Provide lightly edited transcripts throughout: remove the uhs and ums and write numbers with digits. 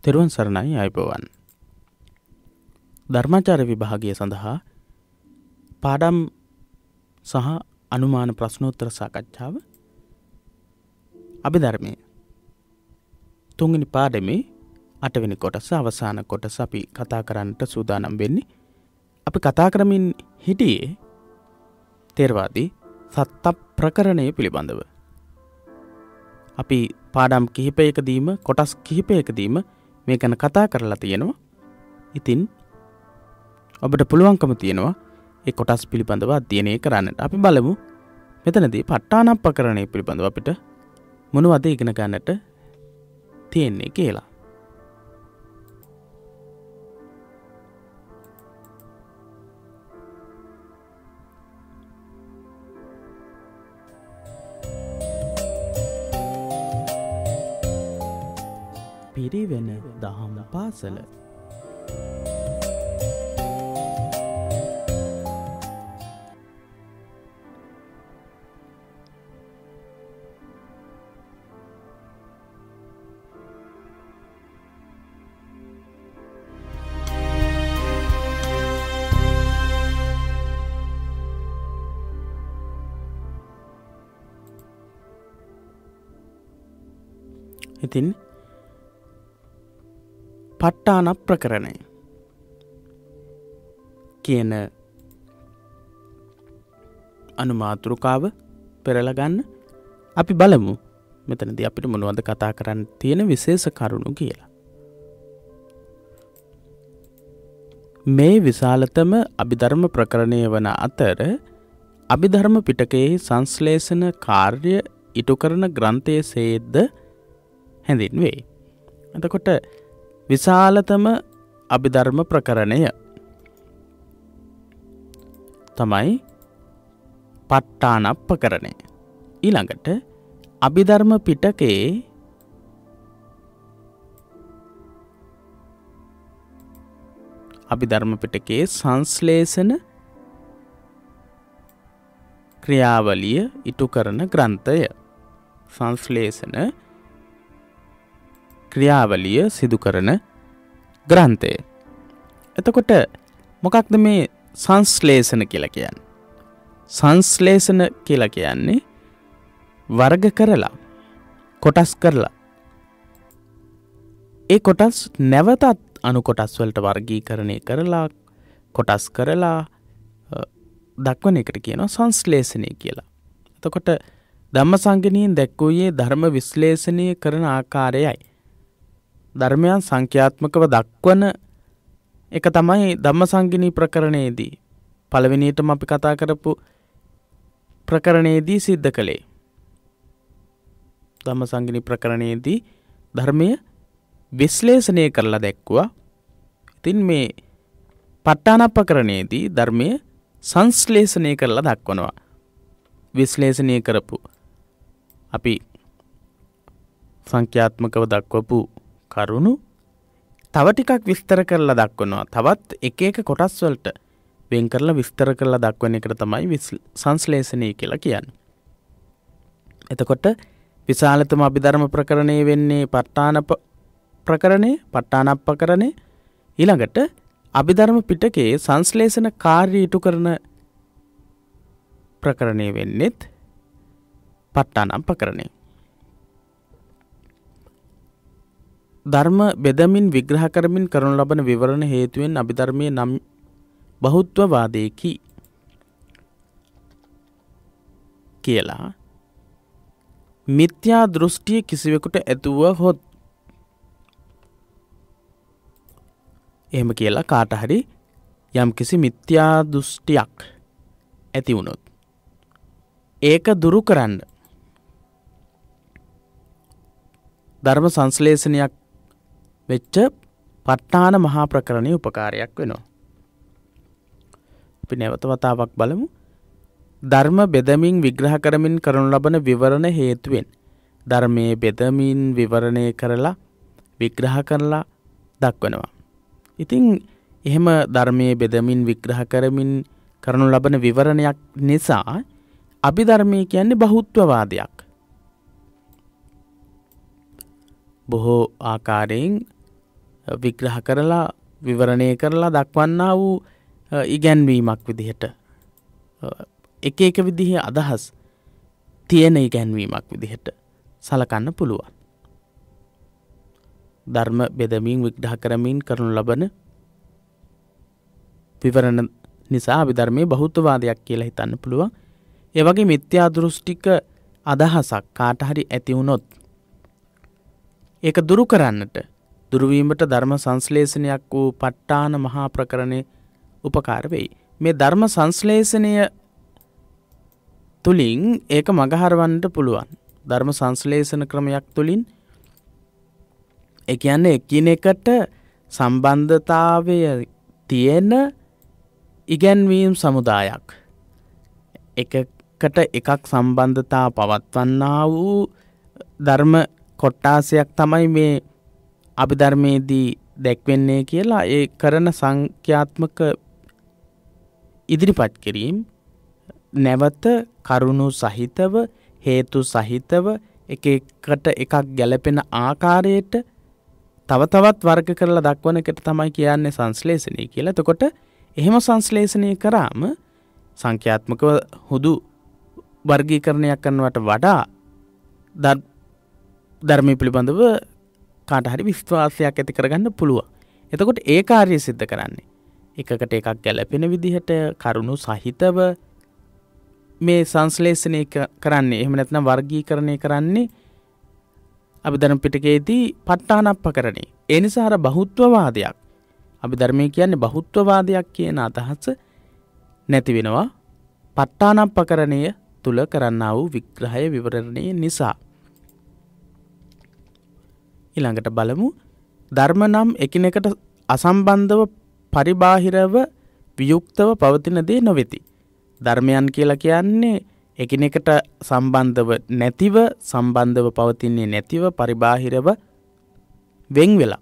තෙරුවන් සරණයි අයබෝවන්. ධර්මාචාර්ය විභාගය සඳහා පාඩම් සහ අනුමාන ප්‍රශ්නෝත්තර සාකච්ඡාව අභිධර්මයේ තුන්වෙනි පාඩමේ 8 වෙනි කොටස අවසාන කොටස අපි කතා කරන්නට සූදානම් වෙන්නේ. අපි කතා කරමින් හිටියේ තේරවාදී සත්ත ප්‍රකරණය පිළිබඳව. අපි පාඩම් කිහිපයකදීම කොටස් කිහිපයකදීම මේ ගැන කතා කරලා තියෙනවා. ඉතින් ඔබට පුළුවන්කම තියෙනවා ඒ කොටස් පිළිබඳව අධ්‍යයනය කරන්නට. අපි බලමු මෙතනදී ප ဋ ාණ ප්‍රකරණය පිළිබඳව අපිට මොනවද ඉගෙන ගන්නට තියෙන්නේ කියලා. පිරිවෙන දහම් පාසල. ඉතින් ප ဋ ාණ ප්‍රකරණය කියන අනුමාතෘකාව පෙරලා ගන්න. අපි බලමු මෙතනදී අපිට මොනවද කතා කරන්න තියෙන විශේෂ කරුණු කියලා. මේ විශාලතම අභිධර්ම ප්‍රකරණය වන අතර අභිධර්ම පිටකයේ සංශ්ලේෂණ කාර්ය ඉටු කරන ග්‍රන්ථයේද හැඳින්වේ. එතකොට විශාලතම අභිධර්ම ප්‍රකරණය තමයි ප ဋ ාණ ප්‍රකරණය. ඊළඟට අභිධර්ම පිටකයේ සංශ්ලේෂණ ක්‍රියාවලිය ඉටු කරන ග්‍රන්ථය. සංශ්ලේෂණ ක්‍රියාවලිය සිදු කරන ග්‍රන්ථය. එතකොට මොකක්ද මේ සංශ්ලේෂණ කියලා කියන්නේ? සංශ්ලේෂණ කියලා කියන්නේ වර්ග කරලා කොටස් කරලා ඒ කොටස් නැවතත් අණු කොටස් වලට වර්ගීකරණය කරලා කොටස් කරලා දක්වන එකට කියනවා සංශ්ලේෂණය කියලා. එතකොට ධම්මසංගණියෙන් දැක්වුවේ ධර්ම විශ්ලේෂණය කරන ආකාරයයි. ධර්මයන් සංඛ්‍යාත්මකව දක්වන එක තමයි ධම්මසංගණී ප්‍රකරණයේදී පළවෙනියටම අපි කතා කරපු ප්‍රකරණයේදී සිද්ධ කළේ. ධම්මසංගණී ප්‍රකරණයේදී ධර්මය විශ්ලේෂණය කරලා දැක්වුවා. ඉතින් මේ ප ဋ ාණ ප්‍රකරණයේදී ධර්මය සංශ්ලේෂණය කරලා දක්වනවා. විශ්ලේෂණය කරපු අපි සංඛ්‍යාත්මකව දක්වපු කරුණු තව ටිකක් විස්තර කරලා දක්වනවා. තවත් එක එක කොටස් වලට වෙන් කරලා විස්තර කරලා දක්වන එකට තමයි සංශ්ලේෂණය කියලා කියන්නේ. එතකොට විශාලතම අභිධර්ම ප්‍රකරණය වෙන්නේ ප ဋ ාණ ප්‍රකරණය, ප ဋ ාණ ප්‍රකරණය. ඊළඟට අභිධර්ම පිටකයේ සංශ්ලේෂණ කාර්ය ඉටු කරන ප්‍රකරණය වෙන්නේත් ප ဋ ාණ ප්‍රකරණය. ධර්ම බෙදමින් විග්‍රහ කරමින් කරනු ලබන විවරණ හේතුවෙන් අභිධර්මයේ නම් බහුත්වවාදයකි කියලා මිත්‍යා දෘෂ්ටිය කිසිවෙකුට ඇතුව හොත් එහෙම කියලා කාට හරි යම් කිසි මිත්‍යා දෘෂ්ටියක් ඇති වුණොත් ඒක දුරු කරන්න ධර්ම සංශ්ලේෂණයක් වෙච්ච ප ဋ ාණ මහා ප්‍රකරණය උපකාරයක් වෙනවා. අපි නැවත වතාවක් බලමු. ධර්ම බෙදමින් විග්‍රහ කරමින් කරනු ලබන විවරණ හේතුවෙන් ධර්මයේ බෙදමින් විවරණය කරලා විග්‍රහ කරලා දක්වනවා. ඉතින් එහෙම ධර්මයේ බෙදමින් විග්‍රහ කරමින් කරනු ලබන විවරණයක් නිසා අභිධර්මය කියන්නේ බහුත්වවාදයක්. බොහෝ ආකාරයෙන් විග්‍රහ කරලා විවරණය කරලා දක්වන්නා වූ ඉගැන්වීමක් විදිහට එක එක විදිහේ අදහස් තියෙන ඉගැන්වීමක් විදිහට සලකන්න පුළුවන්. ධර්ම බෙදමින් විග්‍රහ කරමින් කරනු ලබන විවරණ නිසා අභිධර්මයේ බහුත්වවාදයක් කියලා හිතන්න පුළුවන්. ඒ වගේ මිත්‍යා දෘෂ්ටික අදහසක් කාට හරි ඇති වුණොත් ඒක දුරු කරන්නට දුරු වීමට ධර්ම සංශ්ලේෂණයක් වූ ප ဋ ාණ මහා ප්‍රකරණේ උපකාර වෙයි. මේ ධර්ම සංශ්ලේෂණය තුලින් ඒක මගහරවන්නට පුළුවන්. ධර්ම සංශ්ලේෂණ ක්‍රමයක් තුලින් ඒ කියන්නේ එකිනෙකට සම්බන්ධතාවය තියෙන ඉගැන්වීම් සමුදායක්. එකකට එකක් සම්බන්ධතා පවත්වන්නා වූ ධර්ම කොටාසයක් තමයි මේ අභිධර්මයේදී දැක්වෙන්නේ කියලා ඒ කරන සංඛ්‍යාත්මක ඉදිරිපත් කිරීම නැවත කරුණු සහිතව හේතු සහිතව එක එකට එකක් ගැලපෙන ආකාරයට තව තවත් වර්ග කරලා දක්වන එකට තමයි කියන්නේ සංශ්ලේෂණය කියලා. එතකොට එහෙම සංශ්ලේෂණය කරාම සංඛ්‍යාත්මකව හුදු වර්ගීකරණයක් කරනවට වඩා ධර්මයේ පිළිබඳව කාට හරි විශ්වාසයක් ඇති කරගන්න පුළුවන්. එතකොට ඒ කාර්යය සිද්ධ කරන්නේ එකකට එකක් ගැලපෙන විදිහට කරුණු සහිතව මේ සංශ්ලේෂණය කරන්නේ. එහෙම නැත්නම් වර්ගීකරණය කරන්නේ අභිධර්ම පිටකයේදී ප ဋ ාණප්පකරණේ. ඒ නිසා අර බහුත්වවාදයක් අභිධර්මයේ කියන්නේ බහුත්වවාදයක් කියන අදහස නැති වෙනවා ප ဋ ාණප්පකරණය තුල කරන්නා වූ විග්‍රහය විවරණය නිසා. ඊළඟට බලමු ධර්ම නම් එකිනෙකට අසම්බන්ධව පරිබාහිරව වියුක්තව පවතින දේ නොවේති. ධර්මයන් කියලා කියන්නේ එකිනෙකට සම්බන්ධව නැතිව සම්බන්ධව පවතින්නේ නැතිව පරිබාහිරව වෙන් වෙලා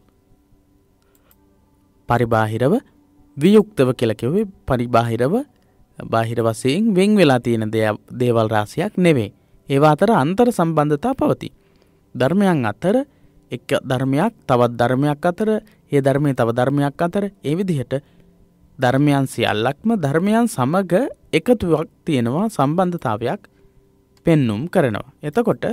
පරිබාහිරව වියුක්තව කියලා කියුවේ පරිබාහිරව බාහිර වශයෙන් වෙන් වෙලා තියෙන දේවල් රාශියක් නෙවෙයි. ඒවා අතර අන්තර් සම්බන්ධතා පවතී. ධර්මයන් අතර එක ධර්මයක් තවත් ධර්මයක් අතර ඒ ධර්මයේ තව ධර්මයක් අතර ඒ විදිහට ධර්මයන් සියල්ලක්ම ධර්මයන් සමග එකතුවක් තියෙනවා සම්බන්ධතාවයක් පෙන්눔 කරනවා. එතකොට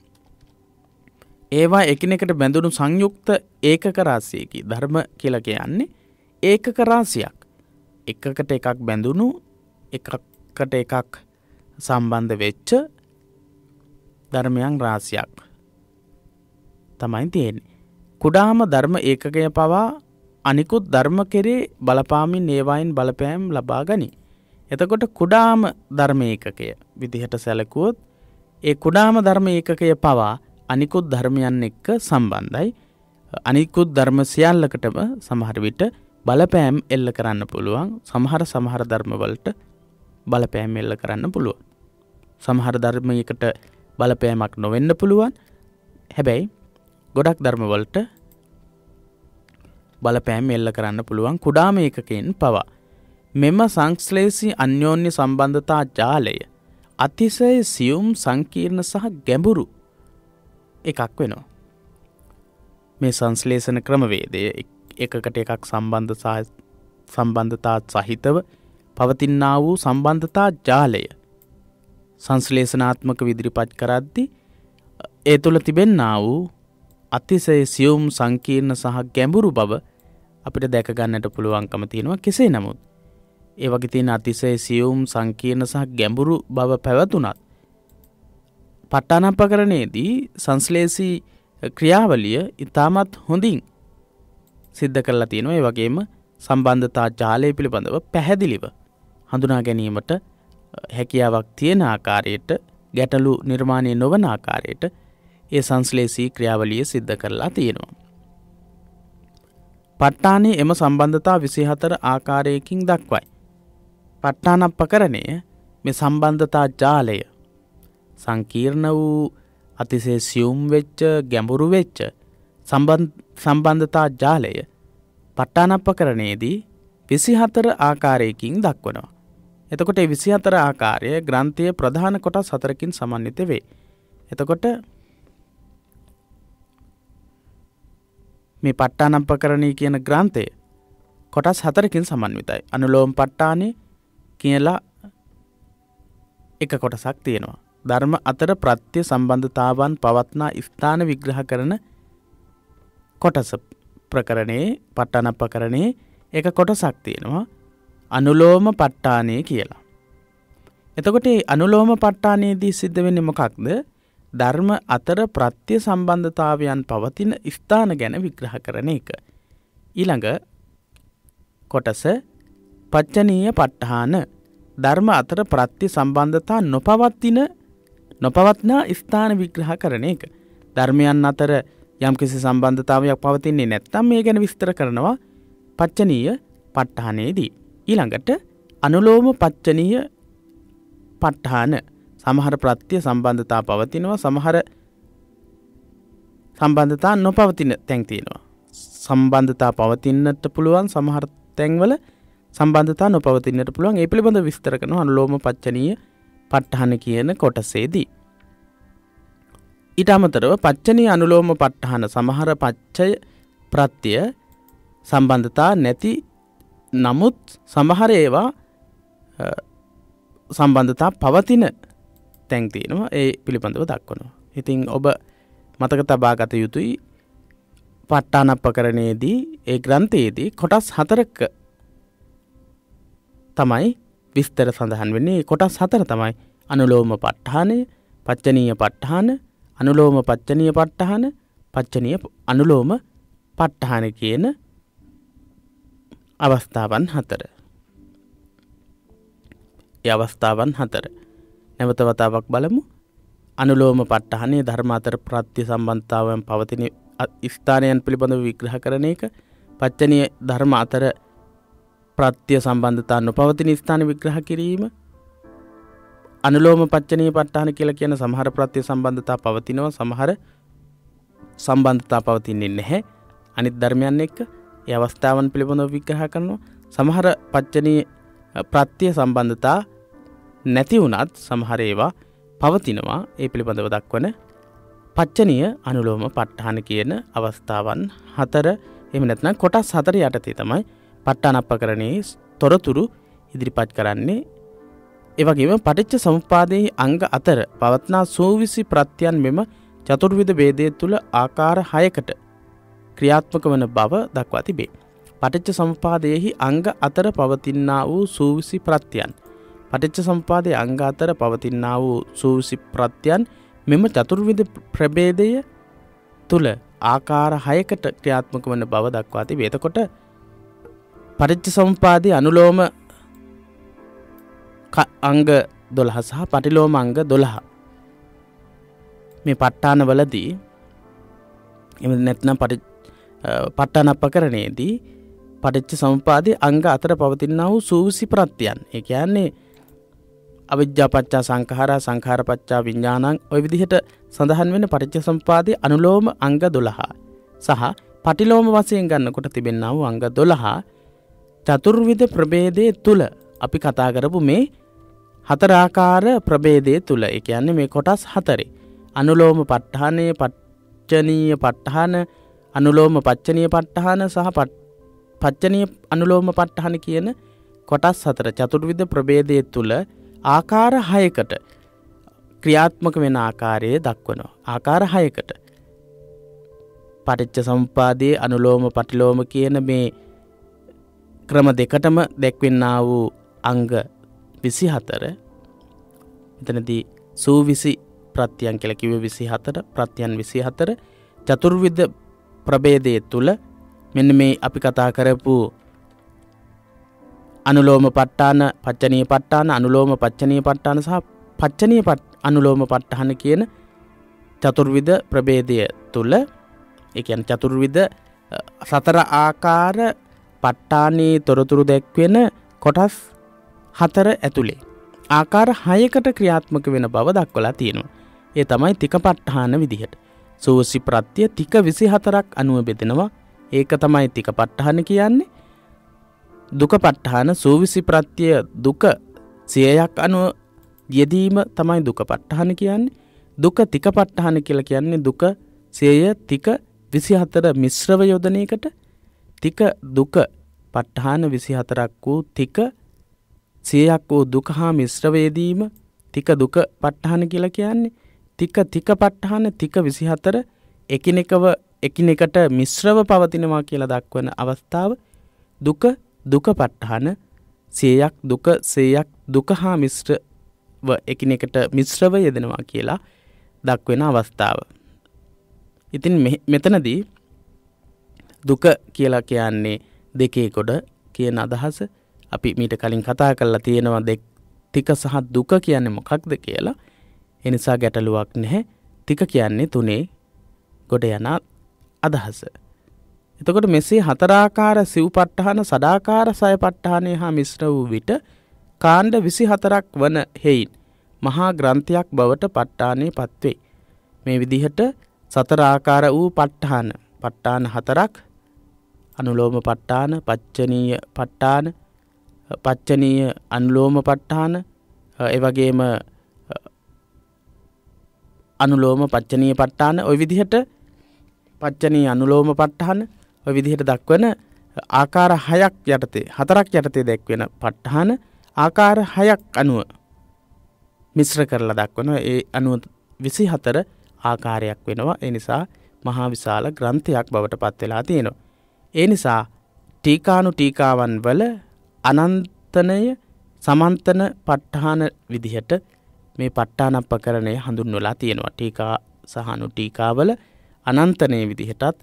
ඒවා එකිනෙකට බැඳුණු සංයුක්ත ඒකක රාශියකි. ධර්ම කියලා කියන්නේ ඒකක රාශියක්. එකකට එකක් බැඳුණු එකකට එකක් සම්බන්ධ වෙච්ච ධර්මයන් රාශියක් තමයි තියෙන්නේ. කුඩාම ධර්ම ඒකකය පවා අනිකුත් ධර්ම කෙරේ බලපාමින් ඒවායින් බලපෑම් ලබා ගනී. එතකොට කුඩාම ධර්ම ඒකකය විදිහට සැලකුවොත් ඒ කුඩාම ධර්ම ඒකකය පවා අනිකුත් ධර්මයන් එක්ක සම්බන්ධයි. අනිකුත් ධර්ම සියල්ලකටම සමහර විට බලපෑම් එල්ල කරන්න පුළුවන්. සමහර ධර්ම වලට බලපෑම් එල්ල කරන්න පුළුවන්. සමහර ධර්මයකට බලපෑමක් නොවෙන්න පුළුවන්. හැබැයි ගොඩක් ධර්ම වලට බලපෑම් එල්ල කරන්න පුළුවන් කුඩාම ඒකකයෙන් පවා. මෙම සංශ්ලේෂී අන්‍යෝන්‍ය සම්බන්ධතා ජාලය අතිශය සියුම් සංකීර්ණ සහ ගැඹුරු එකක් වෙනවා. මේ සංශ්ලේෂණ ක්‍රමවේදය එකකට එකක් සම්බන්ධතා සහිතව පවතිනා වූ සම්බන්ධතා ජාලය සංශ්ලේෂණාත්මක විදිරිපත් කරද්දී ඒ තුළ තිබෙන්නා වූ අතිශය සියුම් සංකීර්ණ සහ ගැඹුරු බව අපිට දැක ගන්නට පුළුවන්කම තියෙනවා. කෙසේ නමුත් ඒ වගේ තියෙන අතිශය සියුම් සංකීර්ණ සහ ගැඹුරු බව පැවතුනත් ප ဋ ාණප්පකරණයේදී සංශ්ලේෂී ක්‍රියාවලිය ඉතාමත් හොඳින් සිද්ධ කරලා තියෙනවා. ඒ වගේම සම්බන්ධතා ජාලය පිළිබඳව පැහැදිලිව හඳුනා ගැනීමට හැකියාවක් තියෙන ආකාරයට ගැටලු නිර්මාණය නොවන ආකාරයට ඒ සංශ්ලේෂී ක්‍රියාවලිය සිද්ධ කරලා තියෙනවා. ප ဋ ාණයේ එම සම්බන්ධතා 24 ආකාරයකින් දක්වයි. ප ဋ ාණප්පකරණය මේ සම්බන්ධතා ජාලය සංකීර්ණ වූ අතිශය සියුම් වෙච්ච ගැඹුරු වෙච්ච සම්බන්ධතා ජාලය ප ဋ ාණප්පකරණයේදී 24 ආකාරයකින් දක්වනවා. එතකොට මේ 24 ආකාරය ග්‍රන්ථයේ ප්‍රධාන කොටස් 4කින් සමන්විත වේ. එතකොට මේ ප ဋ ාණප්පකරණී කියන ග්‍රන්ථය කොටස් 4කින් සමන්විතයි. අනුලෝම ප ဋ ාණේ කියලා එක කොටසක් තියෙනවා. ධර්ම අතර ප්‍රත්‍ය සම්බන්ධතාවන් පවත්නා ස්ථාන විග්‍රහ කරන කොටස ප්‍රකරණේ ප ဋ ාණප්පකරණේ එක කොටසක් තියෙනවා. අනුලෝම ප ဋ ාණේ කියලා. එතකොට මේ අනුලෝම ප ဋ ාණේදී සිද්ධ වෙන්නේ මොකක්ද? ධර්ම අතර ප්‍රත්‍ය සම්බන්ධතාවයන් පවතින ස්ථාන ගැන විග්‍රහ කරන එක. ඊළඟ කොටස පච්චනීය ප ဋ ාණ ධර්ම අතර ප්‍රත්‍ය සම්බන්ධතා නොපවත්නා ස්ථාන විග්‍රහ කරන එක. ධර්මයන් අතර යම්කිසි සම්බන්ධතාවයක් පවතින්නේ නැත්නම් මේ ගැන විස්තර කරනවා පච්චනීය ප ဋ ාණේදී. ඊළඟට අනුලෝම පච්චනීය ප ဋ ාණ සමහර ප්‍රත්‍ය සම්බන්ධතා පවතිනවා, සමහර සම්බන්ධතා නොපවතින තැන් තියෙනවා. සම්බන්ධතා පවතින්නට පුළුවන්, සමහර තැන්වල සම්බන්ධතා නොපවතින්නට පුළුවන්. ඒ පිළිබඳව විස්තර කරනවා අනුලෝම පච්චනීය ප ဋ ාණ කියන කොටසේදී. ඊට අමතරව පච්චනීය අනුලෝම ප ဋ ාණ සමහර පච්චය ප්‍රත්‍ය සම්බන්ධතා නැති, නමුත් සමහර ඒවා සම්බන්ධතා පවතින තැන් තියෙනවා. ඒ පිළිබඳව දක්වනවා. ඉතින් ඔබ මතක තබා ගත යුතුයි ප ဋ ාණප්පකරණයේදී ඒ ග්‍රන්ථයේදී කොටස් 4ක තමයි විස්තර සඳහන් වෙන්නේ. කොටස් 4 තමයි අනුලෝම ප ဋ ාණය, පච්චනීය ප ဋ ාණ, අනුලෝම පච්චනීය ප ဋ ාණ, පච්චනීය අනුලෝම ප ဋ ාණ කියන අවස්ථාවන් 4. ඒ අවස්ථාවන් 4 නැවත වතාවක් බලමු. අනුලෝම ප ဋ ාණේ ධර්ම අතර ප්‍රත්‍ය සම්බන්ධතාවයන් පවතින ස්ථානයන් පිළිබඳව විග්‍රහ කරන එක. පච්චනීය ධර්ම අතර ප්‍රත්‍ය සම්බන්ධතා නොපවතින ස්ථාන විග්‍රහ කිරීම. අනුලෝම පච්චනීය ප ဋ ාණ කියලා කියන සමහර ප්‍රත්‍ය සම්බන්ධතා පවතිනවා, සමහර සම්බන්ධතා පවතින්නේ නැහැ අනිත් ධර්මයන් එක්ක. ඒ අවස්ථාවන් පිළිබඳව විග්‍රහ කරනවා. සමහර පච්චනීය ප්‍රත්‍ය සම්බන්ධතා නැති වුණත් සමහර ඒවා පවතිනවා. ඒ පිළිබඳව දක්වන පච්චනීය අනුලෝම ප ဋ ාණ කියන අවස්ථාවන් 4. එහෙම නැත්නම් කොටස් 4 යටතේ තමයි ප ဋ ාණප්පකරණයේ තොරතුරු ඉදිරිපත් කරන්නේ. ඒ වගේම පටිච්ච සමුප්පාදයේ අංග අතර පවත්නා සූවිසි ප්‍රත්‍යයන් මෙම චතුර්විධ වේදයේ තුල ආකාර 6කට ක්‍රියාත්මක වන බව දක්වා තිබේ. පටිච්ච සමුප්පාදයේහි අංග අතර පවතිනා වූ සූවිසි ප්‍රත්‍යයන්. පටිච්ච සමුප්පාදයේ අංග අතර පවතිනා වූ සූවිසි ප්‍රත්‍යයන් මෙම චතුර්විධ ප්‍රභේදය තුල ආකාර 6කට ක්‍රියාත්මක වන බව දක්වා තිබේ. එතකොට පටිච්ච සමුප්පාදයේ අනුලෝම අංග 12 සහ පටිලෝම අංග 12 මේ ප ဋ ාණ වලදී එහෙම නැත්නම් ප ဋ ාණප්පකරණයේදී පටිච්ච සමුප්පාදයේ අංග අතර පවතිනා වූ සූවිසි ප්‍රත්‍යයන්. ඒ කියන්නේ අවිජ්ජා පත්‍යා සංඛාරා, සංඛාර පත්‍යා විඥානං, ඔය විදිහට සඳහන් වෙන පටිච්ච සමුප්පාදයේ අනුලෝම අංග 12 සහ පටිලෝම වශයෙන් ගන්නකොට තිබෙනා වූ අංග 12 චතුර්විධ ප්‍රභේදයේ තුල අපි කතා කරපු මේ හතරාකාර ප්‍රභේදයේ තුල. ඒ කියන්නේ මේ කොටස් 4 අනුලෝම ප ဋ ාණය, පච්චනීය ප ဋ ාණ, අනුලෝම පච්චනීය ප ဋ ාණ සහ පච්චනීය අනුලෝම ප ဋ ාණ කියන කොටස් 4 චතුර්විධ ප්‍රභේදයේ තුල ආකාර 6කට ක්‍රියාත්මක වෙන ආකාරය දක්වනවා. ආකාර 6කට පටිච්ච සමුප්පාදයේ අනුලෝම පටිලෝම කියන මේ ක්‍රම දෙකටම දැක්වෙනා වූ අංග 24. මෙතනදී සූවිසි ප්‍රත්‍යයන් කියලා කිව්වේ 24, ප්‍රත්‍යයන් 24 චතුර්විධ ප්‍රභේදයේ තුල මෙන්න මේ අපි කතා කරපු අනුලෝම ප ဋ ාණ, පච්චනීය ප ဋ ාණ, අනුලෝම පච්චනීය ප ဋ ාණ සහ පච්චනීය අනුලෝම ප ဋ ාණ කියන චතුර්විධ ප්‍රභේදය තුල, ඒ කියන්නේ චතුර්විධ 4 ආකාර ප ဋ ාණේ තොරතුරු දැක්වෙන කොටස් 4 ඇතුලේ ආකාර 6කට ක්‍රියාත්මක වෙන බව දක්වලා තියෙනවා. ඒ තමයි තික ප ဋ ාණ විදිහට. සූවිසි ප්‍රත්‍ය තික 24ක් අනුව බෙදෙනවා. ඒක තමයි තික ප ဋ ාණ කියන්නේ. දුක ප ဋ ාණ සූවිසි ප්‍රත්‍ය දුක 100ක් අනුව යෙදීම තමයි දුක ප ဋ ාණ කියන්නේ. දුක තික ප ဋ ාණ කියලා කියන්නේ දුක 100 තික 24 මිශ්‍රව යොදන එකට තික දුක ප ဋ ාණ 24ක් වූ තික 100ක් වූ දුක හා මිශ්‍රව යෙදීම තික දුක ප ဋ ාණ කියලා කියන්නේ තික ප ဋ ාණ තික 24 එකිනෙකට මිශ්‍රව පවතිනවා කියලා දක්වන අවස්ථාව දුක ප ဋ ාණ 100ක් දුක 100ක් දුක හා මිශ්‍රව එකිනෙකට මිශ්‍රව යෙදෙනවා කියලා දක්වන අවස්ථාව. ඉතින් මෙතනදී දුක කියලා කියන්නේ දෙකේ කොට කියන අදහස අපි මීට කලින් කතා කරලා තියෙනවා තික සහ දුක කියන්නේ මොකක්ද කියලා. ඒ නිසා ගැටලුවක් නැහැ. තික කියන්නේ තුනේ කොට යන අදහස. එතකොට මෙසේ හතරාකාර සිව්පට්ඨාන සදාකාර සයපට්ඨානය හා මිශ්‍ර වූ විට කාණ්ඩ 24ක් වන හේයින් මහා ග්‍රන්ථයක් බවට ප ဋ ාණේ පත්වේ. මේ විදිහට සතර ආකාර වූ ප ဋ ාණ හතරක් අනුලෝම ප ဋ ාණ පච්චනීය ප ဋ ාණ පච්චනීය අනුලෝම ප ဋ ාණ ඒ වගේම අනුලෝම පච්චනීය ප ဋ ාණ ওই විදිහට පච්චනීය අනුලෝම ප ဋ ාණ ওই විදිහට දක්වන ආකාර 6ක් යටතේ 4ක් යටතේ දැක්වෙන ප ဋ ාණ ආකාර 6ක් අනුව මිශ්‍ර කරලා දක්වන ඒ අනුව 24 ආකාරයක් වෙනවා. ඒ නිසා මහා විශාල ග්‍රන්ථයක් බවට පත් වෙලා තියෙනවා. ඒ නිසා ටීකානු ටීකාවන් වල අනන්තනය සමන්තන ප ဋ ාණ විදිහට මේ ප ဋ ාණප්පකරණය හඳුන්වලා තියෙනවා. ටීකා සහ අනු ටීකාවල අනන්තනයේ විදිහටත්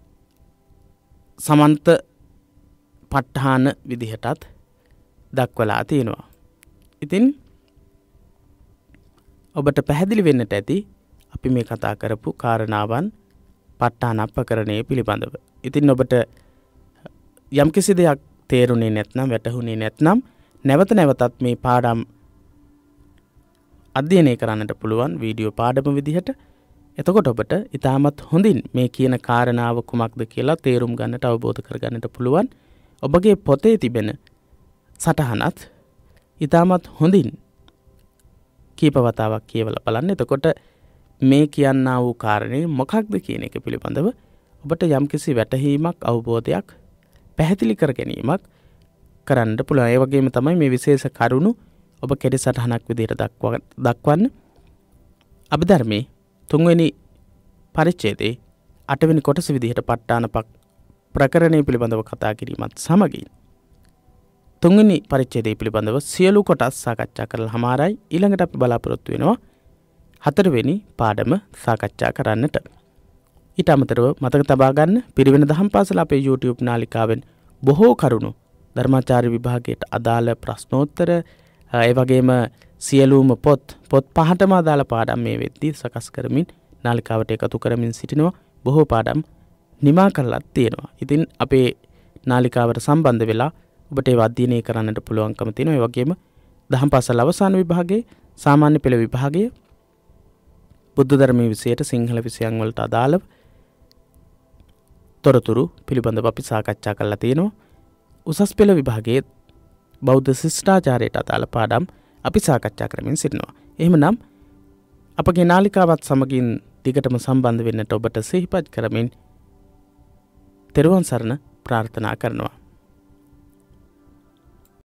සමන්ත ප ဋ ාණ විදිහටත් දක්වලා තියෙනවා. ඉතින් ඔබට පැහැදිලි වෙන්නට ඇති අපි මේ කතා කරපු කාරණාවන් ප ဋ ාණප්පකරණය පිළිබඳව. ඉතින් ඔබට යම්කිසි දෙයක් තේරුණේ නැත්නම් වැටහුණේ නැත්නම් නැවත නැවතත් මේ පාඩම් අධ්‍යයනය කරන්නට පුළුවන් වීඩියෝ පාඩම විදිහට. එතකොට ඔබට ඉතාමත් හොඳින් මේ කියන කාරණාව කුමක්ද කියලා තේරුම් ගන්නට අවබෝධ කරගන්නට පුළුවන්. ඔබගේ පොතේ තිබෙන සටහනත් ඉතාමත් හොඳින් කීප වතාවක් කියවලා බලන්න. එතකොට මේ කියන්නා වූ කාරණේ මොකක්ද කියන එක පිළිබඳව ඔබට යම්කිසි වැටහීමක් අවබෝධයක් පැහැදිලි කර ගැනීමක් කරන්න පුළුවන්. ඒ වගේම තමයි මේ විශේෂ කරුණු ඔබ කෙටි සටහනක් විදිහට දක්වන්න. අභිධර්මයේ 3 වෙනි පරිච්ඡේදයේ 8 වෙනි කොටස විදිහට ප ဋ ාණ ප්‍රකරණය පිළිබඳව කතා කිරීමත් සමගින් 3 වෙනි පරිච්ඡේදය පිළිබඳව සියලු කොටස් සාකච්ඡා කරලා හමාරයි. ඊළඟට අපි බලාපොරොත්තු වෙනවා 4 වෙනි පාඩම සාකච්ඡා කරන්නට. ඊට අමතරව මතක තබා ගන්න පිරිවෙන දහම් පාසල අපේ YouTube නාලිකාවෙන් බොහෝ කරුණු ධර්මාචාර්ය විභාගයට අදාළ ප්‍රශ්නෝත්තර ඒ වගේම සියලුම පොත් 5ටම අදාළ පාඩම් මේ වෙද්දී සකස් කරමින් නාලිකාවට එකතු කරමින් සිටිනවා. බොහෝ පාඩම් නිමා කරලා තියෙනවා. ඉතින් අපේ නාලිකාවට සම්බන්ධ වෙලා ඔබට ඒව අධ්‍යයනය කරන්නට පුළුවන්කම තියෙනවා. ඒ වගේම දහම් පාසල අවසාන විභාගයේ සාමාන්‍ය පෙළ විභාගයේ බුද්ධ ධර්මයේ විෂයට සිංහල විෂයන් වලට අදාළව තොරතුරු පිළිබඳව අපි සාකච්ඡා කරලා තියෙනවා. උසස් පෙළ විභාගයේ බෞද්ධ ශිෂ්ටාචාරයට අදාළ පාඩම් අපි සාකච්ඡා කරමින් සිටිනවා. එහෙමනම් අපගේ නාලිකාවත් සමගින් දිගටම සම්බන්ධ වෙන්නට ඔබට සිහිපත් කරමින් තෙරුවන් සරණ ප්‍රාර්ථනා කරනවා.